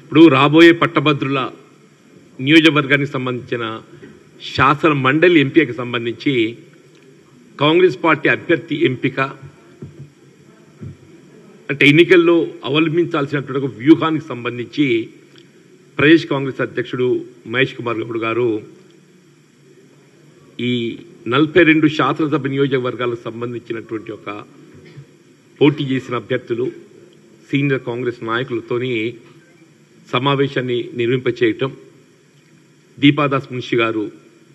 ఇప్పుడు రాబోయే పట్టభద్రుల నియోజకవర్గానికి సంబంధించిన శాసన మండలి ఎంపికకు సంబంధించి కాంగ్రెస్ పార్టీ అభ్యర్థి ఎంపిక అంటే ఎన్నికల్లో అవలంబించాల్సినటువంటి ఒక వ్యూహానికి సంబంధించి ప్రదేశ్ కాంగ్రెస్ అధ్యక్షుడు మహేష్ కుమార్ గౌడ్ గారు ఈ 42 శాసనసభ నియోజకవర్గాలకు సంబంధించినటువంటి ఒక పోటీ చేసిన అభ్యర్థులు సీనియర్ కాంగ్రెస్ నాయకులతోని సమావేశాన్ని నిర్వహింపచేయటం, దీపాదాస్ మున్షి గారు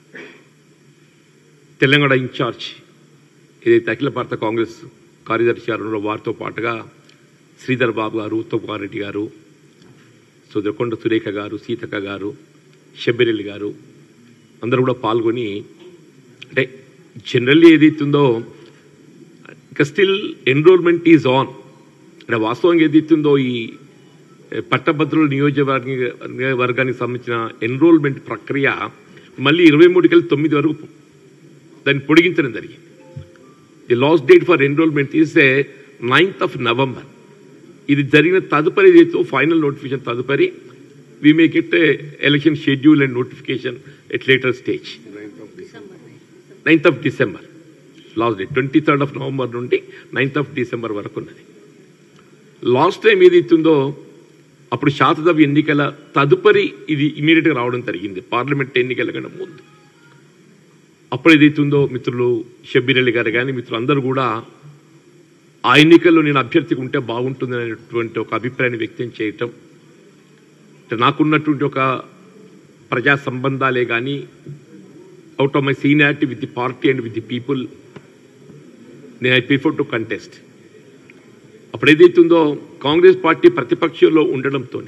తెలంగాణ ఇన్ఛార్జ్ ఏదైతే అఖిల భారత కాంగ్రెస్ కార్యదర్శి గారు వారితో పాటుగా శ్రీధర్ బాబు గారు, ఉత్తమ్ కుమార్ రెడ్డి గారు, సుదరకొండ సురేఖ గారు, సీతక్క గారు, షబ్బిరెల్లి గారు అందరూ కూడా పాల్గొని అంటే జనరల్లీ ఏదైతుందో ఇక స్టిల్ ఎన్రోల్మెంట్ ఈజ్ ఆన్ అంటే వాస్తవంగా ఏదైతుందో ఈ పట్టభద్రుల నియోజకవర్గానికి సంబంధించిన ఎన్రోల్మెంట్ ప్రక్రియ మళ్ళీ 23 వరకు దాన్ని పొడిగించడం జరిగింది. The last date for enrolment is 9th November. ఇది జరిగిన తదుపరి ఏదైతే ఫైనల్ నోటిఫికేషన్ తదుపరి we make it election schedule and notification at later stage. 9th December last date 23rd November నుండి 9th December వరకు ఉన్నది. లాస్ట్ టైం ఏదైతుందో అప్పుడు శాసనసభ ఎన్నికల తదుపరి ఇది ఇమీడియట్గా రావడం జరిగింది, పార్లమెంట్ ఎన్నికల కన్నా ముందు. అప్పుడు ఏదైతుందో మిత్రులు షబ్బీర్ గారు కానీ మిత్రులందరూ కూడా ఆ ఎన్నికల్లో నేను అభ్యర్థికి ఉంటే బాగుంటుంది అనేటువంటి ఒక అభిప్రాయాన్ని వ్యక్తం చేయటం, నాకున్నటువంటి ఒక ప్రజా సంబంధాలే కానీ out of my seniority with the party and with the people నేను ఐ ప్రిఫర్ టు కంటెస్ట్. అప్పుడు ఏదైతుందో కాంగ్రెస్ పార్టీ ప్రతిపక్షంలో ఉండడంతో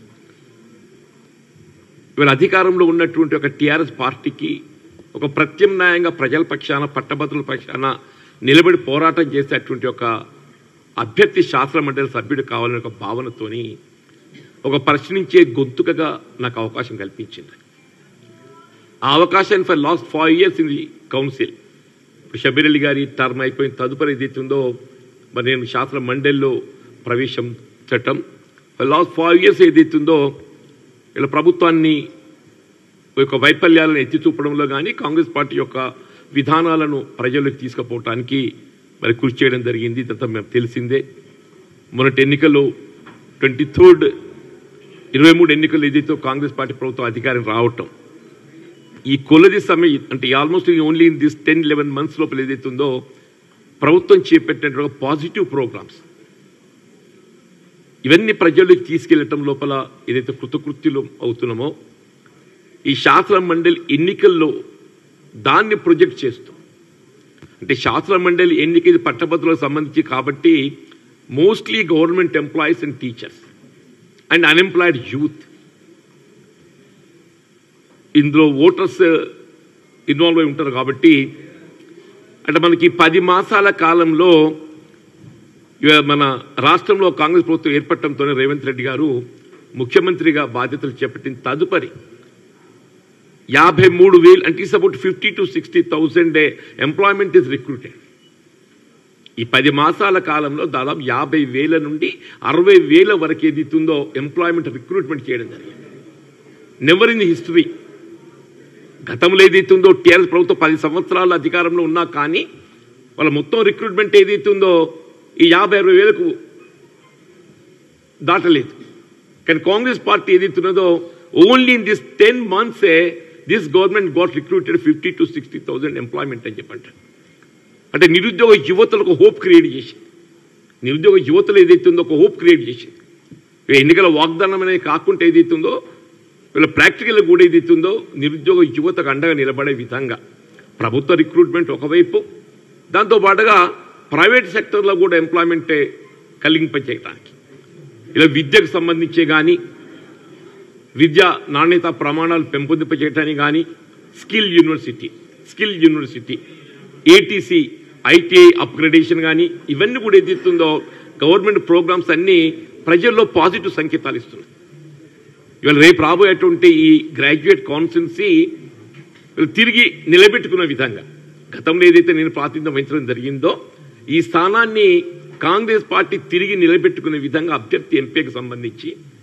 ఇవాళ అధికారంలో ఉన్నటువంటి ఒక టీఆర్ఎస్ పార్టీకి ఒక ప్రత్యామ్నాయంగా ప్రజల పక్షాన పట్టభద్రుల పక్షాన నిలబడి పోరాటం చేసేటువంటి ఒక అభ్యర్థి శాసన మండలి సభ్యుడు కావాలనే ఒక భావనతోని ఒక ప్రశ్నించే గొంతుకగా నాకు అవకాశం కల్పించింది. ఆ అవకాశాన్ని for last 5 years in the council. ఇప్పుడు షబ్బీర్ అలీ గారి టర్మ్ అయిపోయిన తదుపరి ఏదైతుందో మరి నేను శాసన మండలిలో ప్రవేశించటం ఫర్ లాస్ట్ 5 years ఏదైతుందో ఇలా ప్రభుత్వాన్ని యొక్క వైఫల్యాలను ఎత్తి చూపడంలో కానీ కాంగ్రెస్ పార్టీ యొక్క విధానాలను ప్రజలకు తీసుకుపోవటానికి మరి కృషి చేయడం జరిగింది. ఇదంతా మేము తెలిసిందే. మొన్నటి ఎన్నికల్లో 23 ఎన్నికలు ఏదైతే కాంగ్రెస్ పార్టీ ప్రభుత్వం అధికారం రావటం ఈ కొలది సమయం అంటే almost only in this 10-11 months లోపల ఏదైతుందో ప్రభుత్వం చేపట్టినటువంటి పాజిటివ్ ప్రోగ్రామ్స్ ఇవన్నీ ప్రజలకు తీసుకెళ్లటం లోపల ఏదైతే కృతకృత్యులు అవుతున్నామో ఈ శాసన మండలి ఎన్నికల్లో దాన్ని ప్రొజెక్ట్ చేస్తూ అంటే శాసన మండలి ఎన్నిక ఇది పట్టభద్రులకు సంబంధించి కాబట్టి mostly government employees and teachers and unemployed youth ఇందులో ఓటర్స్ ఇన్వాల్వ్ అయి ఉంటారు కాబట్టి అంటే మనకి 10 మాసాల కాలంలో మన రాష్ట్రంలో కాంగ్రెస్ ప్రభుత్వం ఏర్పడటంతోనే రేవంత్ రెడ్డి గారు ముఖ్యమంత్రిగా బాధ్యతలు చేపట్టిన తదుపరి 53,000 అంటే it's about 50,000 to 60,000 employment is recruited. ఈ 10 మాసాల కాలంలో దాదాపు 50,000 నుండి 60,000 వరకు ఏదైతుందో ఎంప్లాయ్మెంట్ రిక్రూట్మెంట్ చేయడం జరిగింది. Never in history. గతంలో ఏదైతుందో టీఆర్ఎస్ ప్రభుత్వం 10 సంవత్సరాల అధికారంలో ఉన్నా కానీ వాళ్ళ మొత్తం రిక్రూట్మెంట్ ఏదైతుందో ఈ 50,000-60,000 దాటలేదు. కానీ కాంగ్రెస్ పార్టీ ఏదైతున్నదో only in this 10 months this government got recruited 50,000 to 60,000 employment అని చెప్పంటారు. అంటే నిరుద్యోగ యువతలకు హోప్ క్రియేట్ చేసింది. నిరుద్యోగ యువతలు ఏదైతుందో ఒక హోప్ క్రియేట్ చేసింది. ఎన్నికల వాగ్దానం అనేది కాకుండా ఏదైతుందో వీళ్ళ ప్రాక్టికల్ కూడా ఏదైతుందో నిరుద్యోగ యువతకు అండగా నిలబడే విధంగా ప్రభుత్వ రిక్రూట్మెంట్ ఒకవైపు దాంతోపాటుగా ప్రైవేట్ సెక్టర్లో కూడా ఎంప్లాయ్మెంట్ కలిగింపచేయడానికి ఇలా విద్యకు సంబంధించే కానీ విద్యా నాణ్యత ప్రమాణాలు పెంపొందింపచేయడానికి కానీ skill university ATC ITI upgradation కానీ ఇవన్నీ కూడా ఏదైతుందో గవర్నమెంట్ ప్రోగ్రామ్స్ అన్నీ ప్రజల్లో పాజిటివ్ సంకేతాలు ఇస్తున్నాయి. ఇవాళ రేపు రాబోయేటువంటి ఈ గ్రాడ్యుయేట్ కాన్స్టిట్యున్సీ తిరిగి నిలబెట్టుకున్న విధంగా గతంలో ఏదైతే నేను ప్రాతినిధ్యం వహించడం జరిగిందో ఈ స్థానాన్ని కాంగ్రెస్ పార్టీ తిరిగి నిలబెట్టుకునే విధంగా అభ్యర్థి ఎంపీకి సంబంధించి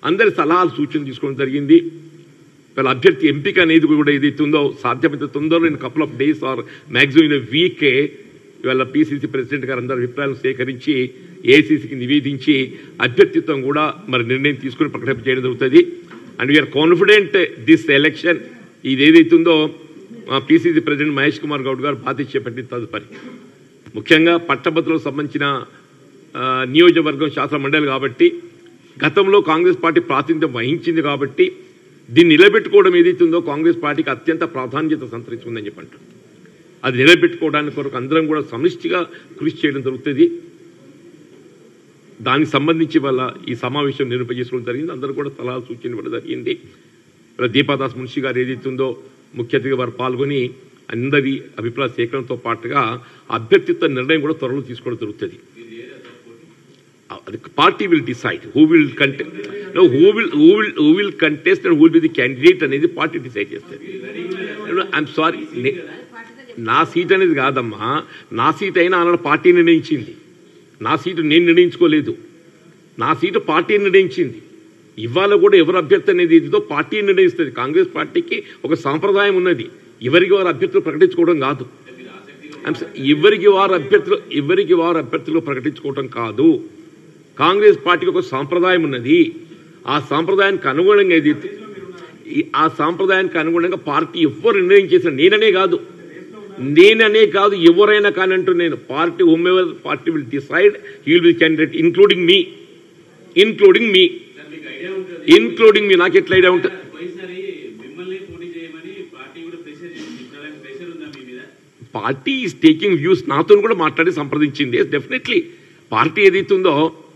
అందరి సలహాలు సూచనలు తీసుకోవడం జరిగింది. వాళ్ళ అభ్యర్థి ఎంపిక అనేది కూడా ఏదైతే ఉందో సాధ్యమైతే తొందరలో in couple of days or maximum in week ఇవాళ పిసిసి ప్రెసిడెంట్ గారు అందరి అభిప్రాయాలను సేకరించి ఏఐసిసికి నివేదించి అభ్యర్థిత్వం కూడా మరి నిర్ణయం తీసుకుని ప్రకటన చేయడం జరుగుతుంది. And we are confident this election ఇది ఏదైతే ఉందో పిసిసి ప్రెసిడెంట్ మహేష్ కుమార్ గౌడ్ గారు బాధ్యత చేపట్టిన తదుపరి ముఖ్యంగా పట్టభద్రులకు సంబంధించిన నియోజకవర్గం శాసన మండలి కాబట్టి గతంలో కాంగ్రెస్ పార్టీ ప్రాతినిధ్యం వహించింది కాబట్టి దీన్ని నిలబెట్టుకోవడం ఏదైతే ఉందో కాంగ్రెస్ పార్టీకి అత్యంత ప్రాధాన్యత సంతరించుకుందని చెప్పంటారు. అది నిలబెట్టుకోవడానికి కొరకు అందరం కూడా సమిష్టిగా కృషి చేయడం జరుగుతుంది. దానికి సంబంధించి వల్ల ఈ సమావేశం నిర్వహించుకోవడం జరిగింది. అందరూ కూడా సలహా సూచన ఇవ్వడం జరిగింది. దీపాదాస్ మున్షి గారు ఏదైతే ఉందో ముఖ్య అతిథిగా వారు పాల్గొని అందరి అభిప్రాయ సేకరణతో పాటుగా అభ్యర్థిత్వ నిర్ణయం కూడా త్వరలో తీసుకోవడం జరుగుతుంది. Party will decide who will contest and who will be the candidate అనేది పార్టీ డిసైడ్ చేస్తుంది. ఐఎమ్ సారీ, నా సీట్ అనేది కాదమ్మా, నా సీట్ అయినా అన్న పార్టీ నిర్ణయించింది. నా సీటు నేను నిర్ణయించుకోలేదు, నా సీటు పార్టీ నిర్ణయించింది. ఇవాళ కూడా ఎవరు అభ్యర్థి అనేది ఇదితో పార్టీ నిర్ణయిస్తుంది. కాంగ్రెస్ పార్టీకి ఒక సాంప్రదాయం ఉన్నది, ఎవరికి వారు అభ్యర్థులు ప్రకటించుకోవడం కాదు. ఎవరికి వారు అభ్యర్థులు ప్రకటించుకోవడం కాదు. కాంగ్రెస్ పార్టీకి ఒక సాంప్రదాయం ఉన్నది. ఆ సాంప్రదాయానికి అనుగుణంగా ఏదైతే ఆ సాంప్రదాయానికి అనుగుణంగా పార్టీ ఎవరు నిర్ణయం చేసిన నేననే కాదు ఎవరైనా కానీ అంటూ నేను party however party will decide he will be candidate including me నాకు ఎట్లా ఐడియా ఉంటుంది? పార్టీ ఈజ్ టేకింగ్ వ్యూస్ నాతో కూడా మాట్లాడి సంప్రదించింది. డెఫినెట్లీ పార్టీ ఏదైతే ఉందో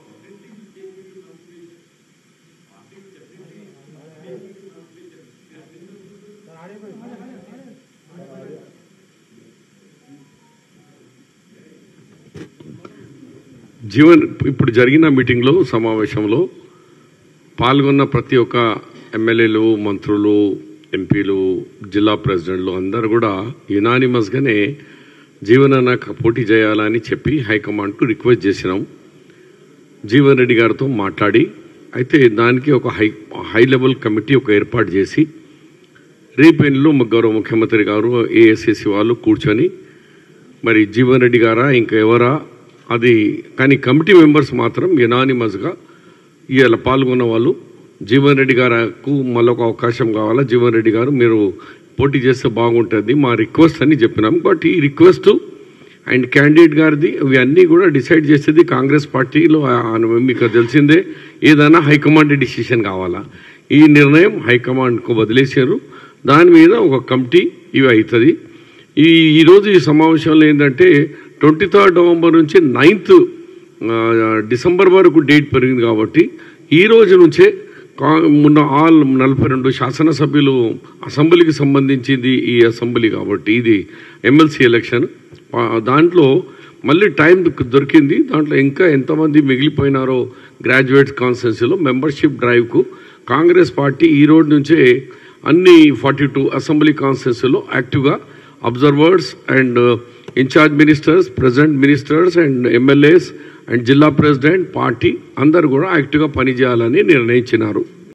ఇప్పుడు జరిగిన మీటింగ్లో సమావేశంలో పాల్గొన్న ప్రతి ఒక్క ఎమ్మెల్యేలు, మంత్రులు, ఎంపీలు, జిల్లా ప్రెసిడెంట్లు అందరూ కూడా యునానిమస్గానే జీవన్ అన్న పోటీ చేయాలని చెప్పి హైకమాండ్కు రిక్వెస్ట్ చేసినాం. జీవన్ రెడ్డి గారితో మాట్లాడి అయితే దానికి ఒక హై లెవెల్ కమిటీ ఒక ఏర్పాటు చేసి రేపేళ్ళు గౌరవ ముఖ్యమంత్రి గారు ఏఐసిసి వాళ్ళు కూర్చొని మరి జీవన్ రెడ్డి గారా ఇంకా ఎవరా అది కానీ కమిటీ మెంబర్స్ మాత్రం యునానిమస్గా ఇవాళ పాల్గొన్న వాళ్ళు జీవన్ రెడ్డి గారికి మళ్ళొక అవకాశం కావాలా, జీవన్ రెడ్డి గారు మీరు పోటీ చేస్తే బాగుంటుంది మా రిక్వెస్ట్ అని చెప్పినాం. బట్ ఈ రిక్వెస్ట్ అండ్ క్యాండిడేట్ గారిది ఇవన్నీ కూడా డిసైడ్ చేసేది కాంగ్రెస్ పార్టీలో. మీకు తెలిసిందే ఏదైనా హైకమాండ్ డిసిషన్ కావాలా, ఈ నిర్ణయం హైకమాండ్కు వదిలేశారు. దాని మీద ఒక కమిటీ ఇవి అవుతుంది. ఈరోజు ఈ సమావేశంలో ఏంటంటే 23 నవంబర్ నుంచి 9th డిసెంబర్ వరకు డేట్ పెరిగింది కాబట్టి ఈ రోజు నుంచే మొన్న 42 శాసనసభ్యులు అసెంబ్లీకి సంబంధించింది ఈ అసెంబ్లీ కాబట్టి ఇది ఎమ్మెల్సీ ఎలక్షన్. దాంట్లో మళ్ళీ టైం దొరికింది. దాంట్లో ఇంకా ఎంతమంది మిగిలిపోయినారో గ్రాడ్యుయేట్స్ కాన్స్టిట్యున్సీలో మెంబర్షిప్ డ్రైవ్కు కాంగ్రెస్ పార్టీ ఈ రోజు నుంచే అన్ని 42 అసెంబ్లీ కాన్స్టిట్యున్సీలో యాక్టివ్గా observers and incharge ministers, president ministers and MLAs అండ్ జిల్లా ప్రెసిడెంట్ పార్టీ అందరూ కూడా యాక్టివ్గా పనిచేయాలని నిర్ణయించినారు.